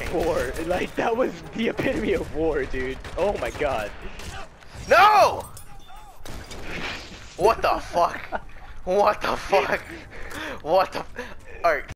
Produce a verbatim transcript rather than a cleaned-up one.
war. Like, that was the epitome of war, dude. Oh my god. No! What the fuck? What the fuck? What the? Alright.